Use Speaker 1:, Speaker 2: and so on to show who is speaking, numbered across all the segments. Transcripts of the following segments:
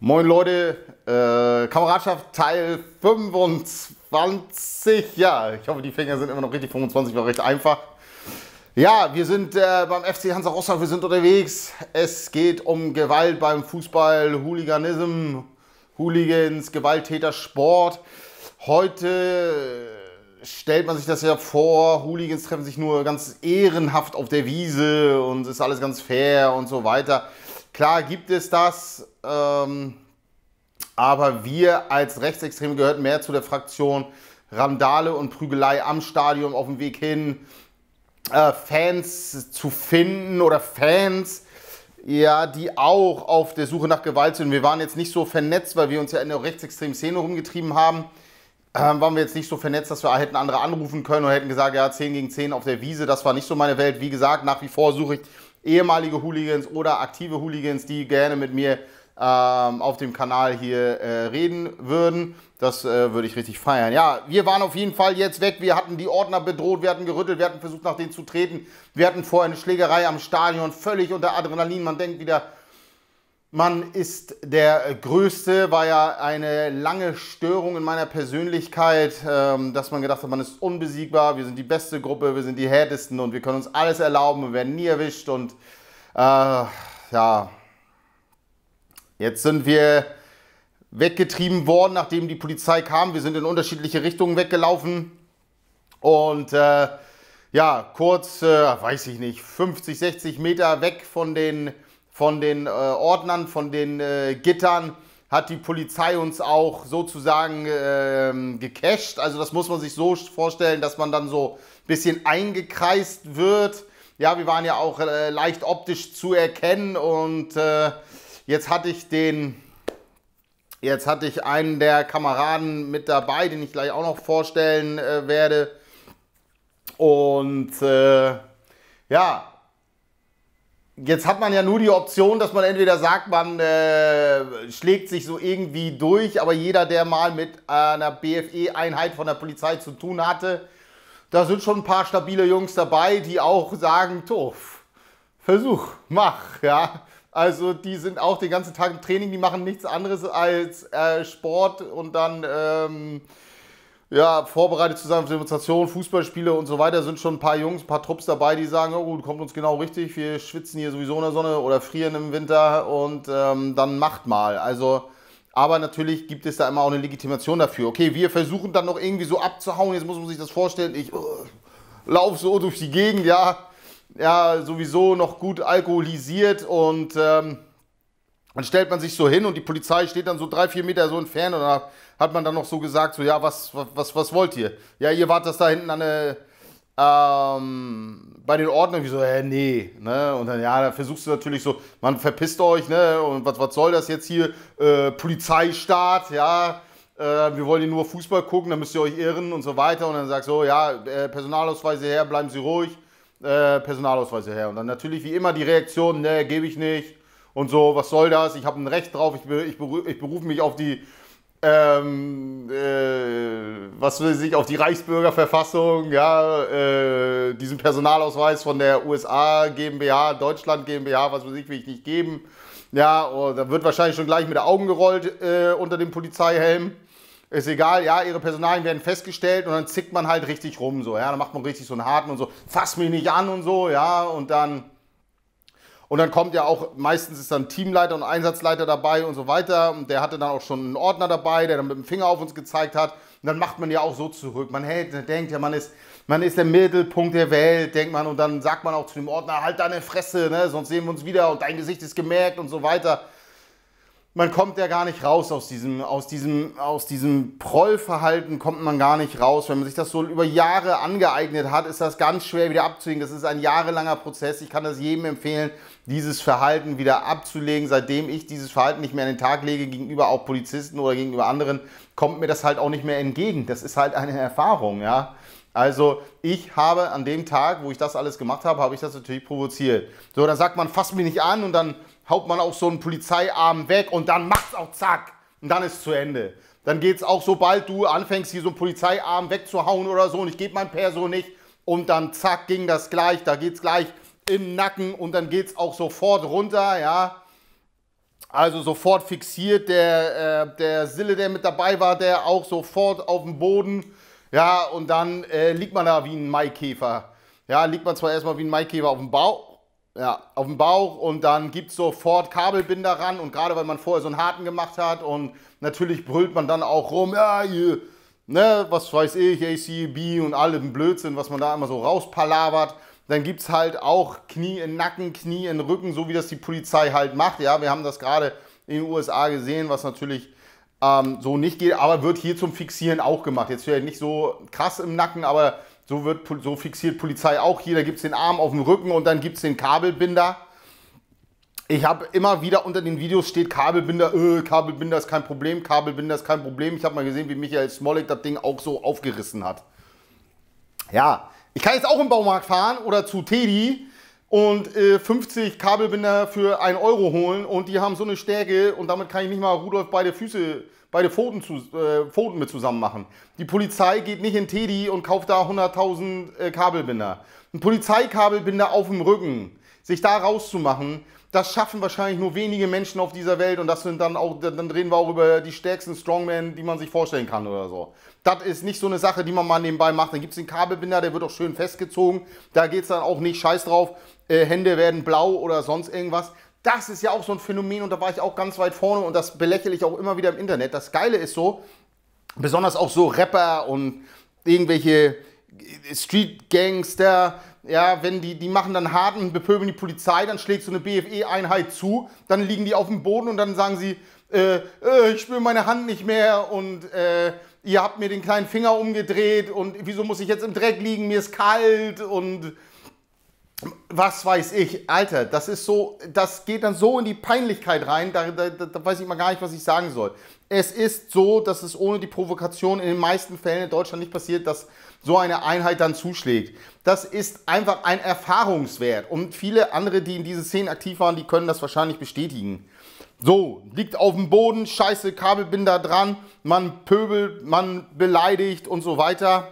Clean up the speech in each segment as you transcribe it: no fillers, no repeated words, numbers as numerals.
Speaker 1: Moin Leute, Kameradschaft Teil 25. Ja, ich hoffe, die Finger sind immer noch richtig. 25 war recht einfach. Ja, wir sind beim FC Hansa Rostock, wir sind unterwegs. Es geht um Gewalt beim Fußball, Hooliganism, Hooligans, Gewalttäter, Sport. Heute stellt man sich das ja vor, Hooligans treffen sich nur ganz ehrenhaft auf der Wiese und es ist alles ganz fair und so weiter. Klar gibt es das, aber wir als Rechtsextreme gehörten mehr zu der Fraktion Randale und Prügelei am Stadion auf dem Weg hin, Fans zu finden oder Fans, ja, die auch auf der Suche nach Gewalt sind. Wir waren jetzt nicht so vernetzt, weil wir uns ja in der rechtsextremen Szene rumgetrieben haben. Waren wir jetzt nicht so vernetzt, dass wir hätten andere anrufen können und hätten gesagt, ja, 10 gegen 10 auf der Wiese. Das war nicht so meine Welt. Wie gesagt, nach wie vor suche ich ehemalige Hooligans oder aktive Hooligans, die gerne mit mir auf dem Kanal hier reden würden. Das würde ich richtig feiern. Ja, wir waren auf jeden Fall jetzt weg. Wir hatten die Ordner bedroht, wir hatten gerüttelt, wir hatten versucht, nach denen zu treten. Wir hatten vorher eine Schlägerei am Stadion, völlig unter Adrenalin. Man denkt wieder, man ist der Größte. War ja eine lange Störung in meiner Persönlichkeit, dass man gedacht hat, man ist unbesiegbar, wir sind die beste Gruppe, wir sind die härtesten und wir können uns alles erlauben, wir werden nie erwischt. Und ja, jetzt sind wir weggetrieben worden, nachdem die Polizei kam. Wir sind in unterschiedliche Richtungen weggelaufen und ja, kurz, weiß ich nicht, 50, 60 Meter weg von den Ordnern, von den Gittern, hat die Polizei uns auch sozusagen gecasht. Also das muss man sich so vorstellen, dass man dann so ein bisschen eingekreist wird. Ja, wir waren ja auch leicht optisch zu erkennen und jetzt hatte ich einen der Kameraden mit dabei, den ich gleich auch noch vorstellen werde. Und ja, jetzt hat man ja nur die Option, dass man entweder sagt, man schlägt sich so irgendwie durch, aber jeder, der mal mit einer BFE-Einheit von der Polizei zu tun hatte, da sind schon ein paar stabile Jungs dabei, die auch sagen, Tof, Versuch, mach, ja. Also die sind auch den ganzen Tag im Training, die machen nichts anderes als Sport und dann ja, vorbereitet zu sein auf Demonstrationen, Fußballspiele und so weiter. Sind schon ein paar Jungs, ein paar Trupps dabei, die sagen, oh gut, kommt uns genau richtig, wir schwitzen hier sowieso in der Sonne oder frieren im Winter und dann macht mal. Also, aber natürlich gibt es da immer auch eine Legitimation dafür. Okay, wir versuchen dann noch irgendwie so abzuhauen, jetzt muss man sich das vorstellen, ich laufe so durch die Gegend, ja, sowieso noch gut alkoholisiert und dann stellt man sich so hin und die Polizei steht dann so 3, 4 Meter so entfernt und da hat man dann noch so gesagt, so ja, was wollt ihr? Ja, ihr wart das da hinten an der, bei den Ordnern, wie so, nee, ne? Und dann, ja, da versuchst du natürlich so, man verpisst euch, ne? Und was soll das jetzt hier? Polizeistaat, ja, wir wollen hier nur Fußball gucken, dann müsst ihr euch irren und so weiter. Und dann sagst du, so, ja, Personalausweise her, bleiben Sie ruhig, Personalausweise her. Und dann natürlich wie immer die Reaktion, ne, gebe ich nicht. Und so, was soll das? Ich habe ein Recht drauf, ich berufe mich auf die, was will ich, auf die Reichsbürgerverfassung, ja, diesen Personalausweis von der USA GmbH, Deutschland GmbH, was weiß ich, will ich nicht geben. Ja, und da wird wahrscheinlich schon gleich mit den Augen gerollt unter dem Polizeihelm. Ist egal, ja, ihre Personalien werden festgestellt und dann zickt man halt richtig rum, so, ja, dann macht man richtig so einen harten und so, fass mich nicht an und so, ja, und dann kommt ja auch, meistens ist dann Teamleiter und Einsatzleiter dabei und so weiter. Und der hatte dann auch schon einen Ordner dabei, der dann mit dem Finger auf uns gezeigt hat. Und dann macht man ja auch so zurück. Man denkt ja, man ist der Mittelpunkt der Welt, denkt man. Und dann sagt man auch zu dem Ordner, halt deine Fresse, ne? Sonst sehen wir uns wieder und dein Gesicht ist gemerkt und so weiter. Man kommt ja gar nicht raus aus diesem Prollverhalten kommt man gar nicht raus. Wenn man sich das so über Jahre angeeignet hat, ist das ganz schwer wieder abzulegen. Das ist ein jahrelanger Prozess. Ich kann das jedem empfehlen, dieses Verhalten wieder abzulegen. Seitdem ich dieses Verhalten nicht mehr an den Tag lege, gegenüber auch Polizisten oder gegenüber anderen, kommt mir das halt auch nicht mehr entgegen. Das ist halt eine Erfahrung, ja. Also ich habe an dem Tag, wo ich das alles gemacht habe, habe ich das natürlich provoziert. So, dann sagt man, fass mich nicht an und dann haut man auch so einen Polizeiarm weg und dann macht's auch zack und dann ist es zu Ende. Dann geht's auch, sobald du anfängst, hier so einen Polizeiarm wegzuhauen oder so und ich gebe mein Perso nicht und dann zack ging das gleich, da geht's gleich in den Nacken und dann geht's auch sofort runter, ja. Also sofort fixiert, der Sille, der mit dabei war, der auch sofort auf dem Boden. Ja, und dann liegt man da wie ein Maikäfer. Ja, liegt man zwar erstmal wie ein Maikäfer auf dem Bauch, ja, auf dem Bauch und dann gibt es sofort Kabelbinder ran und gerade weil man vorher so einen harten gemacht hat und natürlich brüllt man dann auch rum, ja, hier, ne, was weiß ich, ACB und allem Blödsinn, was man da immer so rauspalavert. Dann gibt es halt auch Knie in den Nacken, Knie in den Rücken, so wie das die Polizei halt macht. Ja, wir haben das gerade in den USA gesehen, was natürlich so nicht geht, aber wird hier zum Fixieren auch gemacht. Jetzt vielleicht nicht so krass im Nacken, aber so fixiert Polizei auch hier. Da gibt es den Arm auf dem Rücken und dann gibt es den Kabelbinder. Ich habe immer wieder unter den Videos steht Kabelbinder, Kabelbinder ist kein Problem, Kabelbinder ist kein Problem. Ich habe mal gesehen, wie Michael Smolik das Ding auch so aufgerissen hat. Ja, ich kann jetzt auch im Baumarkt fahren oder zu Teddy und 50 Kabelbinder für 1 Euro holen und die haben so eine Stärke und damit kann ich nicht mal Rudolf beide Pfoten mit zusammen machen. Die Polizei geht nicht in Teddy und kauft da 100.000 Kabelbinder. Ein Polizeikabelbinder auf dem Rücken, sich da rauszumachen, das schaffen wahrscheinlich nur wenige Menschen auf dieser Welt und das sind dann auch, dann reden wir auch über die stärksten Strongmen, die man sich vorstellen kann oder so. Das ist nicht so eine Sache, die man mal nebenbei macht. Dann gibt es den Kabelbinder, der wird auch schön festgezogen. Da geht es dann auch nicht scheiß drauf, Hände werden blau oder sonst irgendwas. Das ist ja auch so ein Phänomen und da war ich auch ganz weit vorne und das belächle ich auch immer wieder im Internet. Das Geile ist so, besonders auch so Rapper und irgendwelche Street-Gangster, ja, wenn die machen dann hart und bepöbeln die Polizei, dann schlägt so eine BFE-Einheit zu, dann liegen die auf dem Boden und dann sagen sie, ich spüre meine Hand nicht mehr und ihr habt mir den kleinen Finger umgedreht und wieso muss ich jetzt im Dreck liegen, mir ist kalt und was weiß ich, Alter, das ist so, das geht dann so in die Peinlichkeit rein, da weiß ich mal gar nicht, was ich sagen soll. Es ist so, dass es ohne die Provokation in den meisten Fällen in Deutschland nicht passiert, dass so eine Einheit dann zuschlägt. Das ist einfach ein Erfahrungswert und viele andere, die in diesen Szenen aktiv waren, die können das wahrscheinlich bestätigen. So, liegt auf dem Boden, scheiße, Kabelbinder dran, man pöbelt, man beleidigt und so weiter.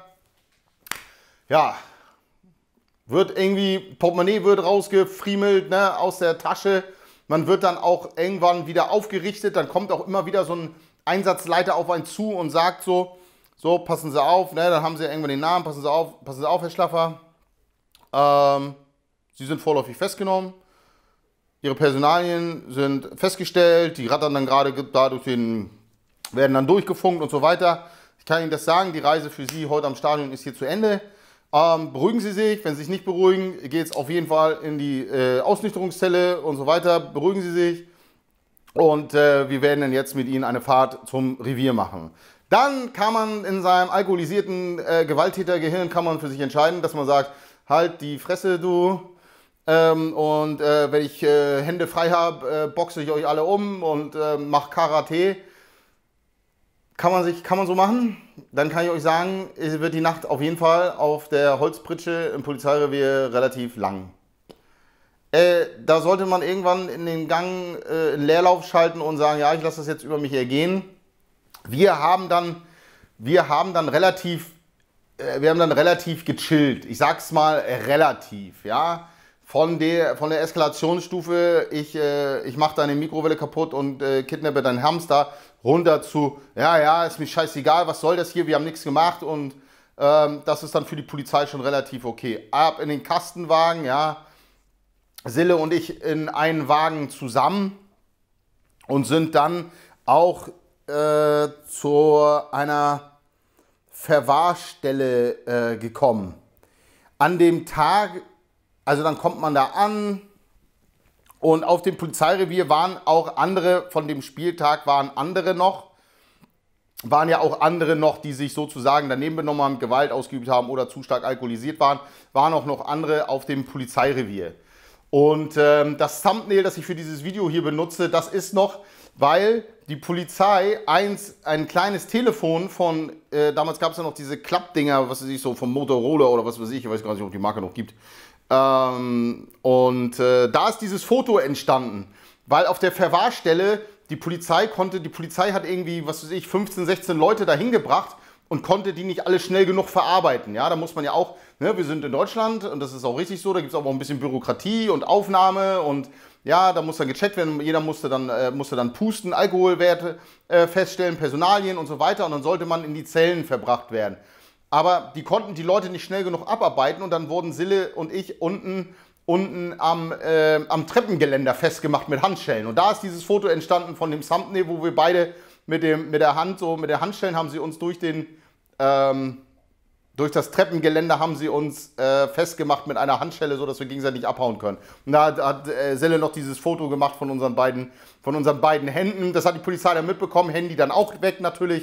Speaker 1: Ja, wird irgendwie, Portemonnaie wird rausgefriemelt, ne, aus der Tasche. Man wird dann auch irgendwann wieder aufgerichtet. Dann kommt auch immer wieder so ein Einsatzleiter auf einen zu und sagt so, passen Sie auf, ne, dann haben Sie irgendwann den Namen, passen Sie auf, Herr Schlaffer. Sie sind vorläufig festgenommen. Ihre Personalien sind festgestellt, die rattern dann gerade dadurch werden dann durchgefunkt und so weiter. Ich kann Ihnen das sagen, die Reise für Sie heute am Stadion ist hier zu Ende. Beruhigen Sie sich, wenn Sie sich nicht beruhigen, geht es auf jeden Fall in die Ausnüchterungszelle und so weiter. Beruhigen Sie sich und wir werden dann jetzt mit Ihnen eine Fahrt zum Revier machen. Dann kann man in seinem alkoholisierten Gewalttätergehirn kann man für sich entscheiden, dass man sagt, halt die Fresse du und wenn ich Hände frei habe, boxe ich euch alle um und mache Karate. Kann man so machen. Dann kann ich euch sagen, es wird die Nacht auf jeden Fall auf der Holzpritsche im Polizeirevier relativ lang. Da sollte man irgendwann in den Gang in Leerlauf schalten und sagen, ja, ich lasse das jetzt über mich ergehen. Wir haben dann relativ gechillt. Ich sag's mal relativ, ja. Von der Eskalationsstufe, ich mache deine Mikrowelle kaputt und kidnappe deinen Hamster, runter zu, ja, ist mir scheißegal, was soll das hier, wir haben nichts gemacht und das ist dann für die Polizei schon relativ okay. Ab in den Kastenwagen, ja, Sille und ich in einen Wagen zusammen und sind dann auch zu einer Verwahrstelle gekommen. An dem Tag, also dann kommt man da an und auf dem Polizeirevier waren auch andere, von dem Spieltag waren ja auch andere noch, die sich sozusagen daneben benommen haben, Gewalt ausgeübt haben oder zu stark alkoholisiert waren auch noch andere auf dem Polizeirevier. Und das Thumbnail, das ich für dieses Video hier benutze, das ist noch, weil die Polizei ein kleines Telefon von, damals gab es ja noch diese Klappdinger, was weiß ich, so vom Motorola oder was weiß ich weiß gar nicht, ob die Marke noch gibt. Da ist dieses Foto entstanden, weil auf der Verwahrstelle die Polizei hat irgendwie, was weiß ich, 15, 16 Leute dahin gebracht und konnte die nicht alle schnell genug verarbeiten. Ja, da muss man ja auch, ne, wir sind in Deutschland und das ist auch richtig so, da gibt es aber auch ein bisschen Bürokratie und Aufnahme und ja, da muss dann gecheckt werden, jeder musste dann pusten, Alkoholwerte feststellen, Personalien und so weiter und dann sollte man in die Zellen verbracht werden. Aber die konnten die Leute nicht schnell genug abarbeiten und dann wurden Sille und ich unten am Treppengeländer festgemacht mit Handschellen. Und da ist dieses Foto entstanden von dem Thumbnail, wo wir beide mit der Handschellen haben sie uns durch das Treppengeländer haben sie uns festgemacht mit einer Handschelle, sodass wir gegenseitig abhauen können. Und da hat Selle noch dieses Foto gemacht von unseren beiden Händen. Das hat die Polizei dann mitbekommen, Handy dann auch weg natürlich.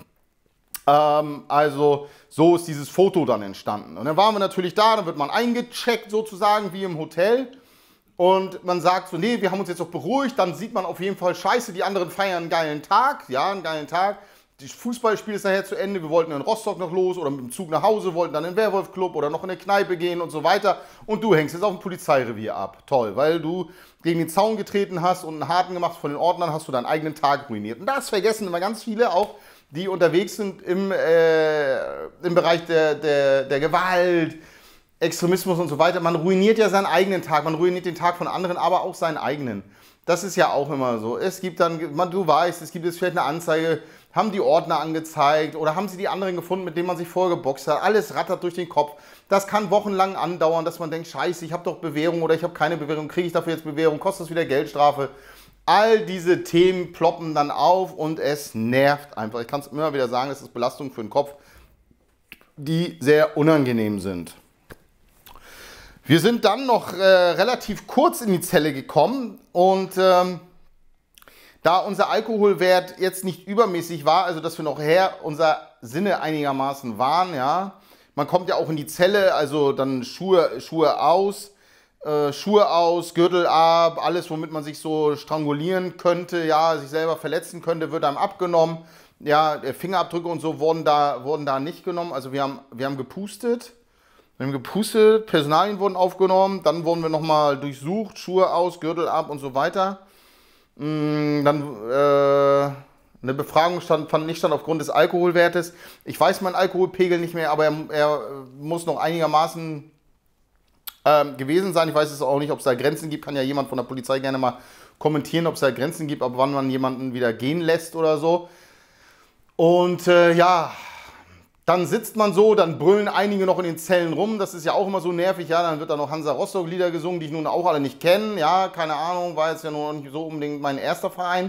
Speaker 1: Also so ist dieses Foto dann entstanden. Und dann waren wir natürlich da, dann wird man eingecheckt sozusagen wie im Hotel. Und man sagt so, nee, wir haben uns jetzt auch beruhigt. Dann sieht man auf jeden Fall, scheiße, die anderen feiern einen geilen Tag. Ja, einen geilen Tag. Das Fußballspiel ist nachher zu Ende. Wir wollten in Rostock noch los oder mit dem Zug nach Hause, wollten dann in den Werwolf-Club oder noch in eine Kneipe gehen und so weiter. Und du hängst jetzt auf dem Polizeirevier ab. Toll, weil du gegen den Zaun getreten hast und einen harten gemacht von den Ordnern, hast du deinen eigenen Tag ruiniert. Und das vergessen immer ganz viele auch, die unterwegs sind im Bereich der Gewalt, Extremismus und so weiter. Man ruiniert ja seinen eigenen Tag, man ruiniert den Tag von anderen, aber auch seinen eigenen. Das ist ja auch immer so. Es gibt dann, du weißt, es gibt jetzt vielleicht eine Anzeige, haben die Ordner angezeigt oder haben sie die anderen gefunden, mit denen man sich vorher geboxt hat. Alles rattert durch den Kopf. Das kann wochenlang andauern, dass man denkt, scheiße, ich habe doch Bewährung oder ich habe keine Bewährung, kriege ich dafür jetzt Bewährung, kostet das wieder Geldstrafe. All diese Themen ploppen dann auf und es nervt einfach. Ich kann es immer wieder sagen, es ist Belastung für den Kopf, die sehr unangenehm sind. Wir sind dann noch relativ kurz in die Zelle gekommen und da unser Alkoholwert jetzt nicht übermäßig war, also dass wir noch unser Sinne einigermaßen waren, ja. Man kommt ja auch in die Zelle, also dann Schuhe aus, Gürtel ab, alles, womit man sich so strangulieren könnte, ja, sich selber verletzen könnte, wird einem abgenommen. Ja, Fingerabdrücke und so wurden da nicht genommen. Also wir haben gepustet. Personalien wurden aufgenommen, dann wurden wir nochmal durchsucht, Schuhe aus, Gürtel ab und so weiter. Dann eine Befragung stand aufgrund des Alkoholwertes. Ich weiß meinen Alkoholpegel nicht mehr, aber er muss noch einigermaßen gewesen sein. Ich weiß es auch nicht, ob es da Grenzen gibt. Kann ja jemand von der Polizei gerne mal kommentieren, ob es da Grenzen gibt, ab wann man jemanden wieder gehen lässt oder so. Und ja, dann sitzt man so, dann brüllen einige noch in den Zellen rum. Das ist ja auch immer so nervig. Ja, dann wird da noch Hansa Rostock Lieder gesungen, die ich nun auch alle nicht kenne. Ja, keine Ahnung, war jetzt ja noch nicht so unbedingt mein erster Verein.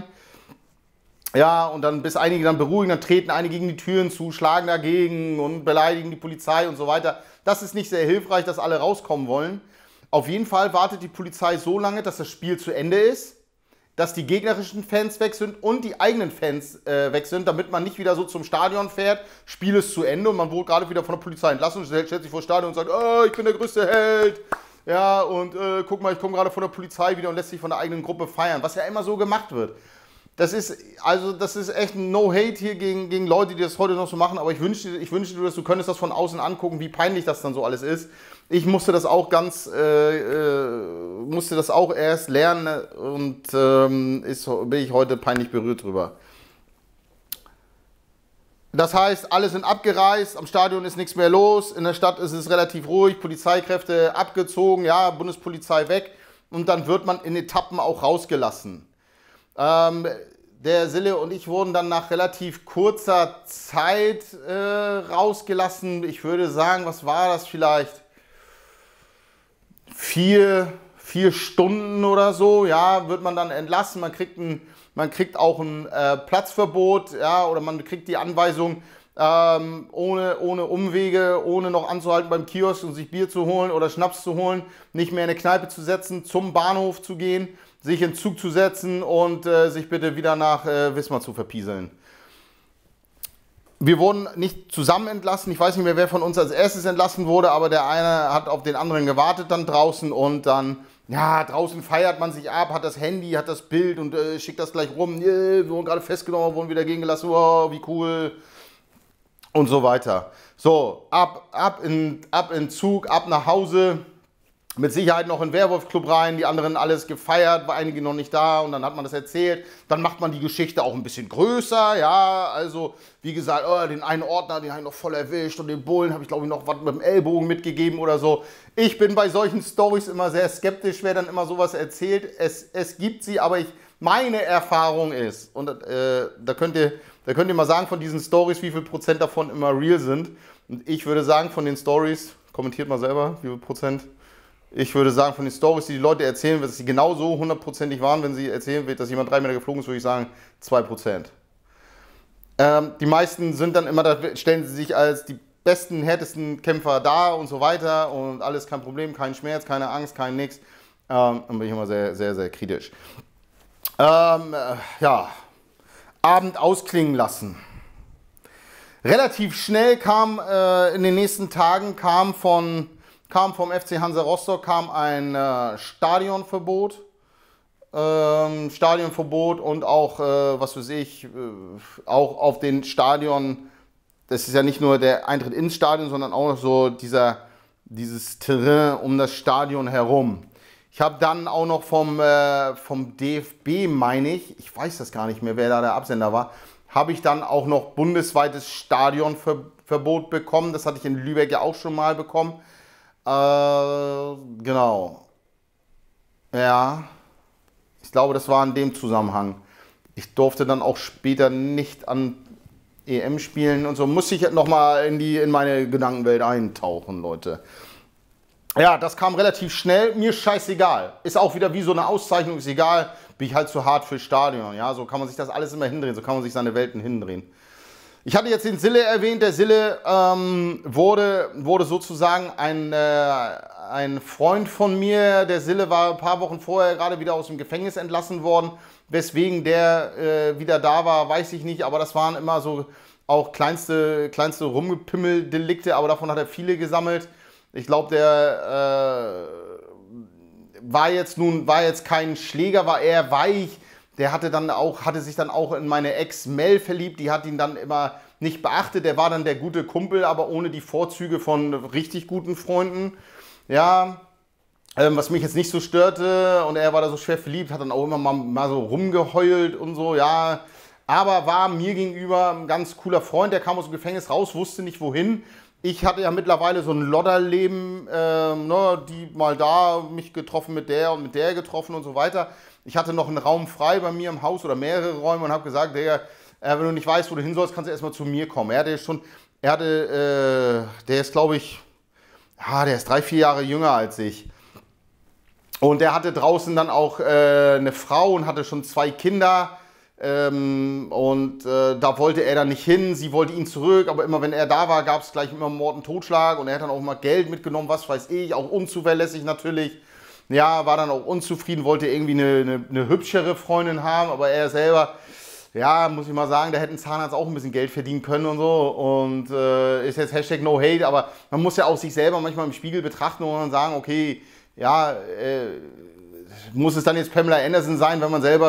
Speaker 1: Ja, und dann bis einige dann beruhigen, dann treten einige gegen die Türen zu, schlagen dagegen und beleidigen die Polizei und so weiter. Das ist nicht sehr hilfreich, dass alle rauskommen wollen. Auf jeden Fall wartet die Polizei so lange, dass das Spiel zu Ende ist, dass die gegnerischen Fans weg sind und die eigenen Fans weg sind, damit man nicht wieder so zum Stadion fährt, Spiel ist zu Ende und man wurde gerade wieder von der Polizei entlassen und stellt sich vor das Stadion und sagt, oh, ich bin der größte Held. Ja, und guck mal, ich komme gerade von der Polizei wieder und lässt sich von der eigenen Gruppe feiern, was ja immer so gemacht wird. Das ist echt ein No-Hate hier gegen Leute, die das heute noch so machen, aber ich wünschte dir, dass du könntest das von außen angucken, wie peinlich das dann so alles ist. Ich musste das auch erst lernen und bin ich heute peinlich berührt drüber. Das heißt, alle sind abgereist, am Stadion ist nichts mehr los, in der Stadt ist es relativ ruhig, Polizeikräfte abgezogen, ja, Bundespolizei weg und dann wird man in Etappen auch rausgelassen. Der Sille und ich wurden dann nach relativ kurzer Zeit rausgelassen. Ich würde sagen, was war das vielleicht? 4 Stunden oder so, ja, wird man dann entlassen. Man kriegt auch ein Platzverbot, ja, oder man kriegt die Anweisung, ohne Umwege, ohne noch anzuhalten beim Kiosk und sich Bier zu holen oder Schnaps zu holen, nicht mehr in eine Kneipe zu setzen, zum Bahnhof zu gehen, sich in den Zug zu setzen und sich bitte wieder nach Wismar zu verpieseln. Wir wurden nicht zusammen entlassen. Ich weiß nicht mehr, wer von uns als erstes entlassen wurde, aber der eine hat auf den anderen gewartet dann draußen und dann, ja, draußen feiert man sich ab, hat das Handy, hat das Bild und schickt das gleich rum. Wir wurden gerade festgenommen, wurden wieder gehen gelassen, wow, wie cool und so weiter. So, ab in Zug, ab nach Hause. mit Sicherheit noch in den Werwolf-Club rein, die anderen alles gefeiert, war einige noch nicht da und dann hat man das erzählt. Dann macht man die Geschichte auch ein bisschen größer, ja, also wie gesagt, oh, den einen Ordner, den habe ich noch voll erwischt und den Bullen habe ich glaube ich noch was mit dem Ellbogen mitgegeben oder so. Ich bin bei solchen Storys immer sehr skeptisch, wer dann immer sowas erzählt. Es gibt sie, aber meine Erfahrung ist, und da könnt ihr mal sagen von diesen Storys, wie viel Prozent davon immer real sind. Und ich würde sagen von den Storys, kommentiert mal selber, wie viel Prozent. Ich würde sagen, von den Stories, die die Leute erzählen, dass sie genauso hundertprozentig waren, wenn sie erzählen wird, dass jemand 3 Meter geflogen ist, würde ich sagen 2%. Die meisten sind dann immer, da stellen sie sich als die besten, härtesten Kämpfer dar und so weiter und alles kein Problem, kein Schmerz, keine Angst, kein nix. Dann bin ich immer sehr, sehr, sehr kritisch. Ja, Abend ausklingen lassen. Relativ schnell kam in den nächsten Tagen vom FC Hansa Rostock ein Stadionverbot. Stadionverbot und auch, was weiß ich, auch auf den Stadion, das ist ja nicht nur der Eintritt ins Stadion, sondern auch noch so dieses Terrain um das Stadion herum. Ich habe dann auch noch vom DFB, meine ich weiß das gar nicht mehr, wer da der Absender war, habe ich dann auch noch bundesweites Stadionverbot bekommen. Das hatte ich in Lübeck ja auch schon mal bekommen. Genau. Ja, ich glaube, das war in dem Zusammenhang. Ich durfte dann auch später nicht an EM spielen und so. Musste ich nochmal in meine Gedankenwelt eintauchen, Leute. Ja, das kam relativ schnell. Mir scheißegal. Ist auch wieder wie so eine Auszeichnung, ist egal. Bin ich halt zu hart fürs Stadion. Ja, so kann man sich das alles immer hindrehen. So kann man sich seine Welten hindrehen. Ich hatte jetzt den Sille erwähnt. Der Sille wurde sozusagen ein Freund von mir. Der Sille war ein paar Wochen vorher gerade wieder aus dem Gefängnis entlassen worden. Weswegen der wieder da war, weiß ich nicht. Aber das waren immer so auch kleinste Rumgepimmeldelikte. Aber davon hat er viele gesammelt. Ich glaube, der war jetzt kein Schläger, war eher weich. Der hatte sich dann auch in meine Ex Mel verliebt. Die hat ihn dann immer nicht beachtet. Der war dann der gute Kumpel, aber ohne die Vorzüge von richtig guten Freunden. Ja, was mich jetzt nicht so störte. Und er war da so schwer verliebt, hat dann auch immer mal so rumgeheult und so. Ja, aber war mir gegenüber ein ganz cooler Freund. Der kam aus dem Gefängnis raus, wusste nicht wohin. Ich hatte ja mittlerweile so ein Lodderleben, die mal da mich getroffen mit der und mit der getroffen und so weiter. Ich hatte noch einen Raum frei bei mir im Haus oder mehrere Räume und habe gesagt, wenn du nicht weißt, wo du hin sollst, kannst du erstmal zu mir kommen. Der ist glaube ich, der ist 3, 4 Jahre jünger als ich. Und der hatte draußen dann auch eine Frau und hatte schon 2 Kinder. Da wollte er dann nicht hin, sie wollte ihn zurück, aber immer wenn er da war, gab es gleich immer Mord und Totschlag und er hat dann auch mal Geld mitgenommen, was weiß ich, auch unzuverlässig natürlich. Ja, war dann auch unzufrieden, wollte irgendwie eine hübschere Freundin haben, aber er selber, ja, muss ich mal sagen, da hätte ein Zahnarzt auch ein bisschen Geld verdienen können und so und ist jetzt Hashtag No Hate, aber man muss ja auch sich selber manchmal im Spiegel betrachten und dann sagen, okay, ja, muss es dann jetzt Pamela Anderson sein, wenn man selber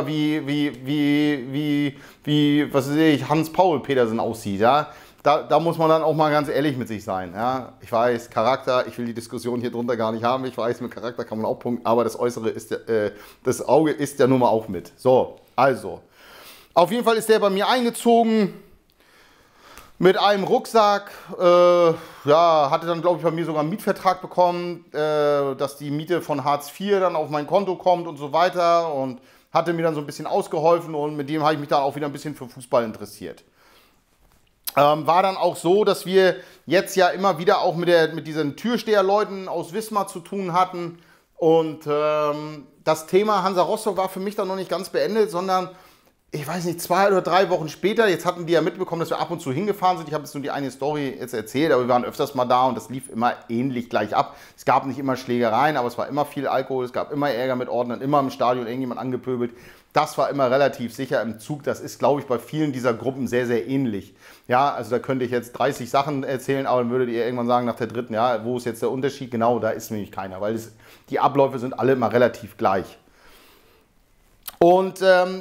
Speaker 1: was weiß ich, Hans-Paul Petersen aussieht, ja? Da muss man dann auch mal ganz ehrlich mit sich sein, ja? Ich weiß, Charakter, ich will die Diskussion hier drunter gar nicht haben, ich weiß, mit Charakter kann man auch punkten, aber das Äußere ist, das Auge ist ja nun mal auch mit. So, also, auf jeden Fall ist der bei mir eingezogen, mit einem Rucksack, hatte dann, glaube ich, bei mir sogar einen Mietvertrag bekommen, dass die Miete von Hartz IV dann auf mein Konto kommt und so weiter und hatte mir dann so ein bisschen ausgeholfen und mit dem habe ich mich dann auch wieder ein bisschen für Fußball interessiert. War dann auch so, dass wir jetzt ja immer wieder auch mit diesen Türsteherleuten aus Wismar zu tun hatten und das Thema Hansa Rostock war für mich dann noch nicht ganz beendet, sondern ich weiß nicht, 2 oder 3 Wochen später, jetzt hatten die ja mitbekommen, dass wir ab und zu hingefahren sind. Ich habe jetzt nur die eine Story jetzt erzählt, aber wir waren öfters mal da und das lief immer ähnlich gleich ab. Es gab nicht immer Schlägereien, aber es war immer viel Alkohol, es gab immer Ärger mit Ordnern, immer im Stadion irgendjemand angepöbelt. Das war immer relativ sicher im Zug. Das ist, glaube ich, bei vielen dieser Gruppen sehr, sehr ähnlich. Ja, also da könnte ich jetzt 30 Sachen erzählen, aber dann würdet ihr irgendwann sagen, nach der dritten, ja, wo ist jetzt der Unterschied? Genau, da ist nämlich keiner, weil die Abläufe sind alle immer relativ gleich. Und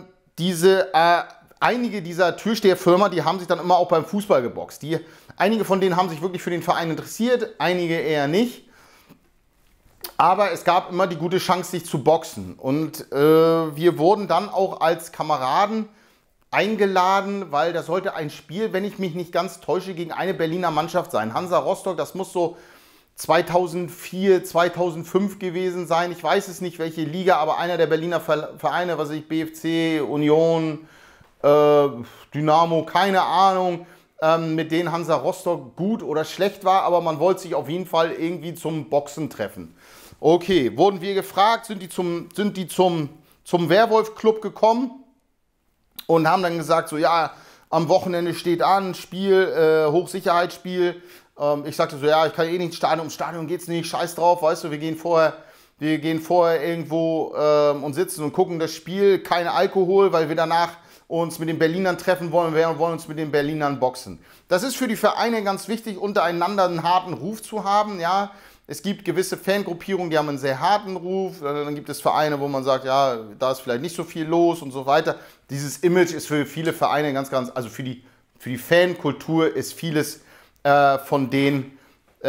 Speaker 1: einige dieser Türsteherfirmen, die haben sich dann immer auch beim Fußball geboxt. Einige von denen haben sich wirklich für den Verein interessiert, einige eher nicht. Aber es gab immer die gute Chance, sich zu boxen. Und wir wurden dann auch als Kameraden eingeladen, weil das sollte ein Spiel, wenn ich mich nicht ganz täusche, gegen eine Berliner Mannschaft sein. Hansa Rostock, das muss so 2004, 2005 gewesen sein. Ich weiß es nicht, welche Liga, aber einer der Berliner Vereine, was weiß ich, BFC, Union, Dynamo, keine Ahnung, mit denen Hansa Rostock gut oder schlecht war, aber man wollte sich auf jeden Fall irgendwie zum Boxen treffen. Okay, wurden wir gefragt, sind die zum Werwolf-Club gekommen und haben dann gesagt, so ja, am Wochenende steht an, Spiel, Hochsicherheitsspiel. Ich sagte so, ja, ich kann eh nicht ins Stadion, ums Stadion geht's nicht, scheiß drauf, weißt du, wir gehen vorher irgendwo und sitzen und gucken das Spiel, kein Alkohol, weil wir danach uns mit den Berlinern treffen wollen, wir wollen uns mit den Berlinern boxen. Das ist für die Vereine ganz wichtig, untereinander einen harten Ruf zu haben, ja. Es gibt gewisse Fangruppierungen, die haben einen sehr harten Ruf, dann gibt es Vereine, wo man sagt, ja, da ist vielleicht nicht so viel los und so weiter. Dieses Image ist für viele Vereine also für die Fankultur ist vieles von denen,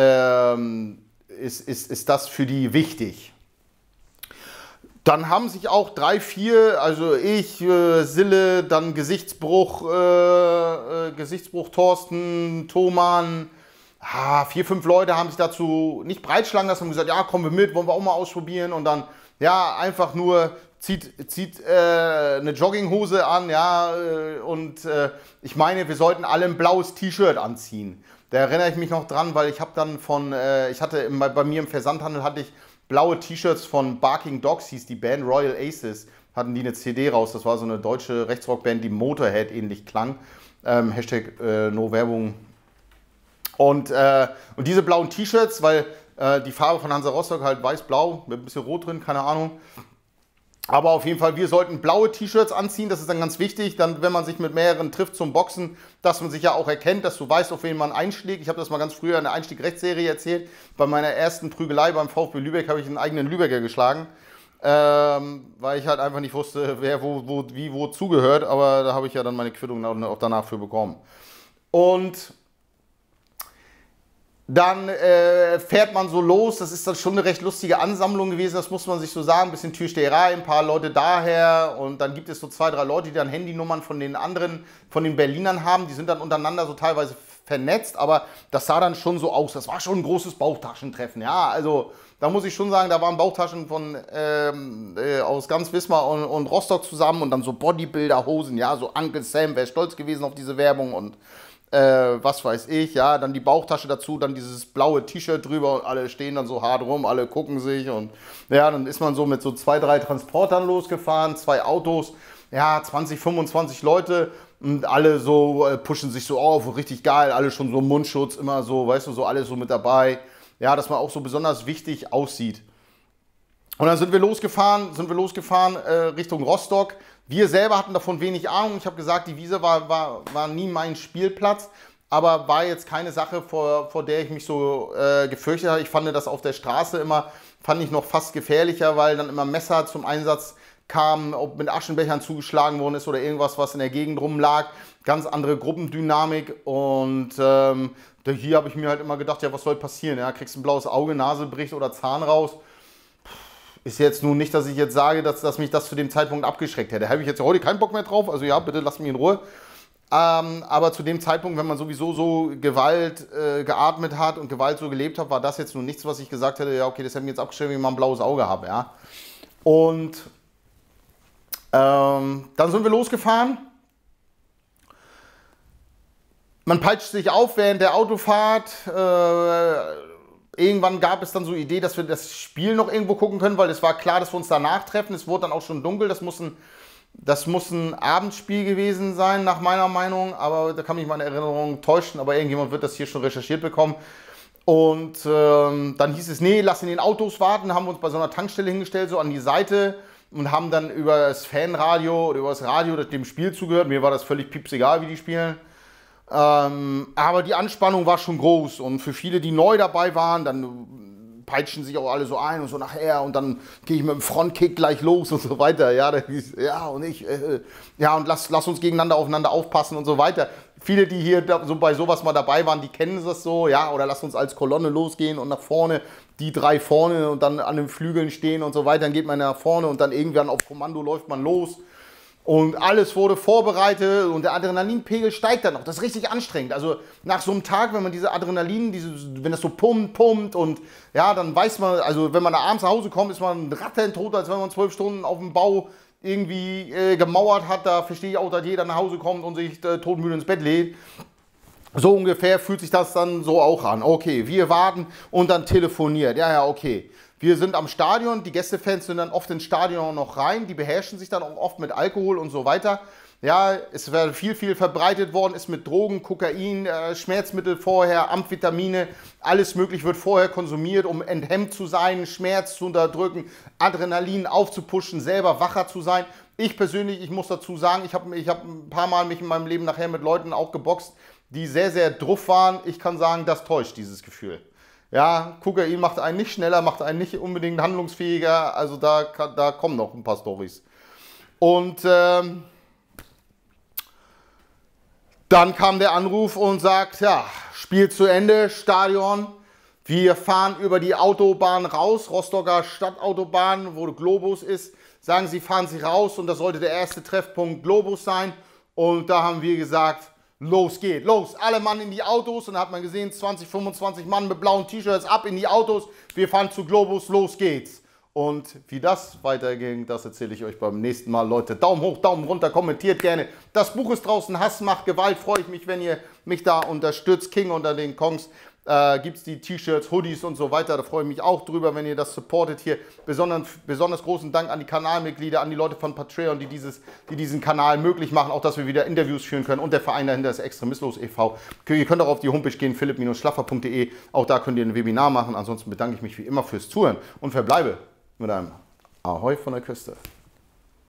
Speaker 1: ist das für die wichtig. Dann haben sich auch 3, 4, also ich, Sille, dann Gesichtsbruch Thorsten, Thoman, 4, 5 Leute haben sich dazu nicht breitschlagen lassen und gesagt, ja, kommen wir mit, wollen wir auch mal ausprobieren. Und dann, ja, einfach nur zieht eine Jogginghose an, ja, und ich meine, wir sollten alle ein blaues T-Shirt anziehen. Da erinnere ich mich noch dran, weil ich habe dann bei mir im Versandhandel hatte ich blaue T-Shirts von Barking Dogs, hieß die Band, Royal Aces, hatten die eine CD raus. Das war so eine deutsche Rechtsrockband, die Motorhead ähnlich klang. Hashtag No Werbung. Und diese blauen T-Shirts, weil die Farbe von Hansa Rostock halt weiß-blau, mit ein bisschen rot drin, keine Ahnung. Aber auf jeden Fall, wir sollten blaue T-Shirts anziehen, das ist dann ganz wichtig, dann, wenn man sich mit mehreren trifft zum Boxen, dass man sich ja auch erkennt, dass du weißt, auf wen man einschlägt. Ich habe das mal ganz früher in der Einstieg-Rechtsserie erzählt. Bei meiner ersten Prügelei beim VfB Lübeck habe ich einen eigenen Lübecker geschlagen, weil ich halt einfach nicht wusste, wer wo zugehört, aber da habe ich ja dann meine Quittung auch danach für bekommen. Und dann fährt man so los, das ist dann schon eine recht lustige Ansammlung gewesen, das muss man sich so sagen, ein bisschen Türsteherei, ein paar Leute daher und dann gibt es so 2, 3 Leute, die dann Handynummern von den anderen, von den Berlinern haben, die sind dann untereinander so teilweise vernetzt, aber das sah dann schon so aus, das war schon ein großes Bauchtaschentreffen, ja, also da muss ich schon sagen, da waren Bauchtaschen aus ganz Wismar und Rostock zusammen und dann so Bodybuilder-Hosen, ja, so Uncle Sam wäre stolz gewesen auf diese Werbung und was weiß ich, ja, dann die Bauchtasche dazu, dann dieses blaue T-Shirt drüber und alle stehen dann so hart rum, alle gucken sich und ja, dann ist man so mit so 2, 3 Transportern losgefahren, 2 Autos, ja, 20, 25 Leute und alle so pushen sich so auf, richtig geil, alle schon so Mundschutz, immer so, weißt du, so alles so mit dabei, ja, dass man auch so besonders wichtig aussieht. Und dann sind wir losgefahren Richtung Rostock. Wir selber hatten davon wenig Ahnung. Ich habe gesagt, die Wiese war nie mein Spielplatz, aber war jetzt keine Sache, vor der ich mich so gefürchtet habe. Ich fand das auf der Straße fand ich noch fast gefährlicher, weil dann immer Messer zum Einsatz kamen, ob mit Aschenbechern zugeschlagen worden ist oder irgendwas, was in der Gegend rumlag. Ganz andere Gruppendynamik und hier habe ich mir halt immer gedacht, ja, was soll passieren? Ja, kriegst ein blaues Auge, Nase bricht oder Zahn raus. Ist jetzt nun nicht, dass ich jetzt sage, dass mich das zu dem Zeitpunkt abgeschreckt hätte. Da habe ich jetzt heute keinen Bock mehr drauf, also ja, bitte lasst mich in Ruhe. Aber zu dem Zeitpunkt, wenn man sowieso so Gewalt geatmet hat und Gewalt so gelebt hat, war das jetzt nun nichts, was ich gesagt hätte, ja okay, das hätte mich jetzt abgeschreckt, wenn ich mal ein blaues Auge habe. Ja. Und dann sind wir losgefahren. Man peitscht sich auf während der Autofahrt. Irgendwann gab es dann so die Idee, dass wir das Spiel noch irgendwo gucken können, weil es war klar, dass wir uns danach treffen. Es wurde dann auch schon dunkel. Das muss ein Abendspiel gewesen sein, nach meiner Meinung. Aber da kann mich meine Erinnerung täuschen. Aber irgendjemand wird das hier schon recherchiert bekommen. Und dann hieß es, nee, lass in den Autos warten. Haben wir uns bei so einer Tankstelle hingestellt, so an die Seite. Und haben dann über das Fanradio oder über das Radio dem Spiel zugehört. Mir war das völlig piepsegal, wie die spielen. Aber die Anspannung war schon groß und für viele, die neu dabei waren, dann peitschen sich auch alle so ein und so nachher und dann gehe ich mit dem Frontkick gleich los und so weiter. Ja, und lass uns gegeneinander aufeinander aufpassen und so weiter. Viele, die hier so bei sowas mal dabei waren, die kennen das so, ja, oder lass uns als Kolonne losgehen und nach vorne, die 3 vorne und dann an den Flügeln stehen und so weiter, dann geht man nach vorne und dann irgendwann auf Kommando läuft man los. Und alles wurde vorbereitet und der Adrenalinpegel steigt dann noch. Das ist richtig anstrengend. Also nach so einem Tag, wenn man diese Adrenalin, wenn das so pumpt und ja, dann weiß man, also wenn man da abends nach Hause kommt, ist man rattentot, als wenn man 12 Stunden auf dem Bau irgendwie gemauert hat. Da verstehe ich auch, dass jeder nach Hause kommt und sich todmüde ins Bett legt. So ungefähr fühlt sich das dann so auch an. Okay, wir warten und dann telefoniert. Ja, okay. Wir sind am Stadion, die Gästefans sind dann oft ins Stadion noch rein, die beherrschen sich dann auch oft mit Alkohol und so weiter. Ja, es wäre viel verbreitet worden, ist mit Drogen, Kokain, Schmerzmittel vorher, Amphetamine, alles möglich wird vorher konsumiert, um enthemmt zu sein, Schmerz zu unterdrücken, Adrenalin aufzupuschen, selber wacher zu sein. Ich persönlich, ich muss dazu sagen, ich hab ein paar Mal mich in meinem Leben nachher mit Leuten auch geboxt, die sehr druff waren. Ich kann sagen, das täuscht dieses Gefühl. Ja, Kokain macht einen nicht schneller, macht einen nicht unbedingt handlungsfähiger. Also da kommen noch ein paar Storys. Und dann kam der Anruf und sagt, ja, Spiel zu Ende, Stadion. Wir fahren über die Autobahn raus, Rostocker Stadtautobahn, wo Globus ist. Sagen Sie, fahren Sie raus und das sollte der erste Treffpunkt Globus sein. Und da haben wir gesagt, los geht, los, alle Mann in die Autos und da hat man gesehen, 20, 25 Mann mit blauen T-Shirts ab in die Autos, wir fahren zu Globus, los geht's. Und wie das weiterging, das erzähle ich euch beim nächsten Mal, Leute. Daumen hoch, Daumen runter, kommentiert gerne. Das Buch ist draußen, Hass macht Gewalt, freue ich mich, wenn ihr mich da unterstützt. King unter den Kongs. Gibt es die T-Shirts, Hoodies und so weiter. Da freue ich mich auch drüber, wenn ihr das supportet hier. Besonders großen Dank an die Kanalmitglieder, an die Leute von Patreon, die diesen Kanal möglich machen, auch dass wir wieder Interviews führen können. Und der Verein dahinter ist Extremismus e.V. Ihr könnt auch auf die Homepage gehen, philipp-schlaffer.de. Auch da könnt ihr ein Webinar machen. Ansonsten bedanke ich mich wie immer fürs Zuhören und verbleibe mit einem Ahoi von der Küste.